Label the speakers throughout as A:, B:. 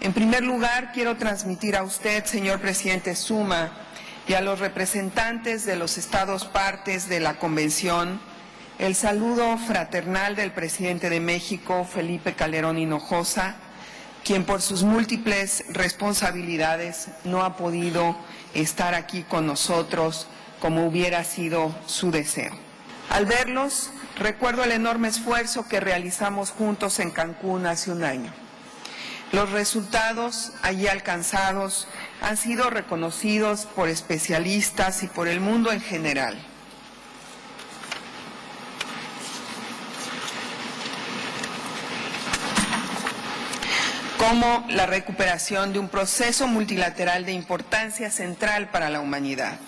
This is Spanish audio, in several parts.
A: En primer lugar, quiero transmitir a usted, señor presidente Zuma, y a los representantes de los estados partes de la Convención, el saludo fraternal del presidente de México, Felipe Calderón Hinojosa, quien por sus múltiples responsabilidades no ha podido estar aquí con nosotros como hubiera sido su deseo. Al verlos, recuerdo el enorme esfuerzo que realizamos juntos en Cancún hace un año. Los resultados allí alcanzados han sido reconocidos por especialistas y por el mundo en general. Como la recuperación de un proceso multilateral de importancia central para la humanidad.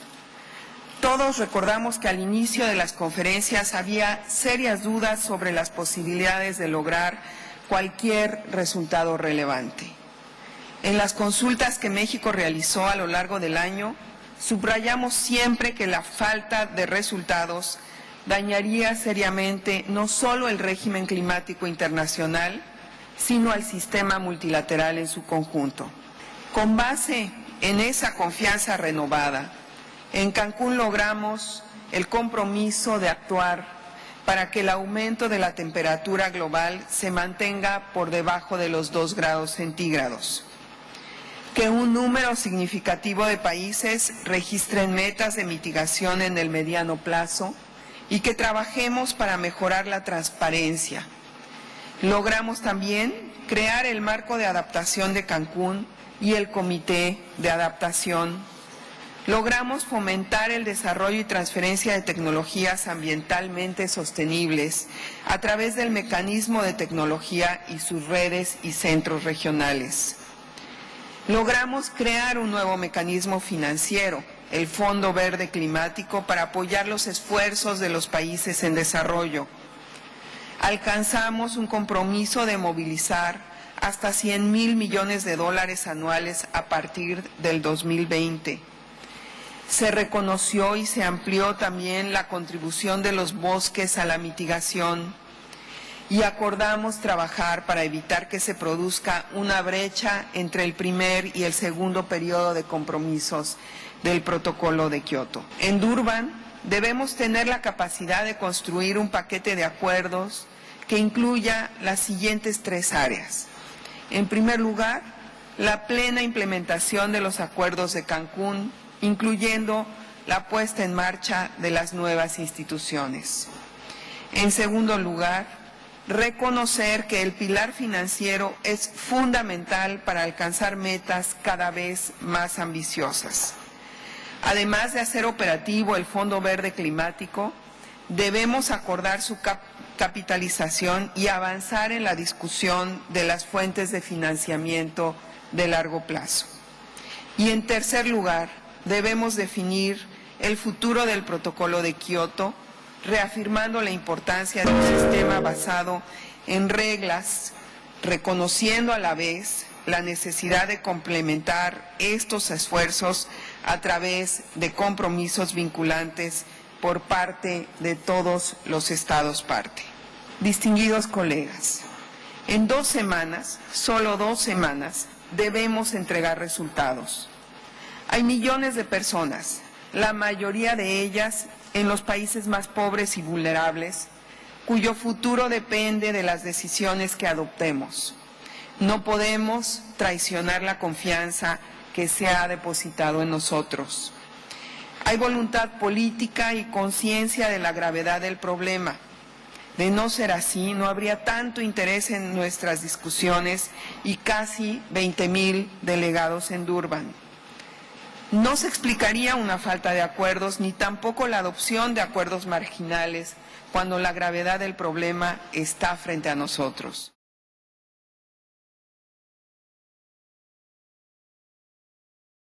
A: Todos recordamos que al inicio de las conferencias había serias dudas sobre las posibilidades de lograr cualquier resultado relevante. En las consultas que México realizó a lo largo del año, subrayamos siempre que la falta de resultados dañaría seriamente no solo el régimen climático internacional, sino al sistema multilateral en su conjunto. Con base en esa confianza renovada, en Cancún logramos el compromiso de actuar para que el aumento de la temperatura global se mantenga por debajo de los 2 grados centígrados, que un número significativo de países registren metas de mitigación en el mediano plazo y que trabajemos para mejorar la transparencia. Logramos también crear el marco de adaptación de Cancún y el Comité de Adaptación. Logramos fomentar el desarrollo y transferencia de tecnologías ambientalmente sostenibles a través del mecanismo de tecnología y sus redes y centros regionales. Logramos crear un nuevo mecanismo financiero, el Fondo Verde Climático, para apoyar los esfuerzos de los países en desarrollo. Alcanzamos un compromiso de movilizar hasta 100,000 millones de dólares anuales a partir del 2020. Se reconoció y se amplió también la contribución de los bosques a la mitigación y acordamos trabajar para evitar que se produzca una brecha entre el primer y el segundo periodo de compromisos del Protocolo de Kioto. En Durban debemos tener la capacidad de construir un paquete de acuerdos que incluya las siguientes 3 áreas. En primer lugar, la plena implementación de los acuerdos de Cancún, incluyendo la puesta en marcha de las nuevas instituciones. En segundo lugar, reconocer que el pilar financiero es fundamental para alcanzar metas cada vez más ambiciosas. Además de hacer operativo el Fondo Verde Climático, debemos acordar su capitalización y avanzar en la discusión de las fuentes de financiamiento de largo plazo. Y en tercer lugar, debemos definir el futuro del Protocolo de Kioto, reafirmando la importancia de un sistema basado en reglas, reconociendo a la vez la necesidad de complementar estos esfuerzos a través de compromisos vinculantes por parte de todos los estados parte. Distinguidos colegas, en 2 semanas, solo 2 semanas, debemos entregar resultados. Hay millones de personas, la mayoría de ellas en los países más pobres y vulnerables, cuyo futuro depende de las decisiones que adoptemos. No podemos traicionar la confianza que se ha depositado en nosotros. Hay voluntad política y conciencia de la gravedad del problema. De no ser así, no habría tanto interés en nuestras discusiones y casi 20,000 delegados en Durban. No se explicaría una falta de acuerdos ni tampoco la adopción de acuerdos marginales cuando la gravedad del problema está frente a nosotros.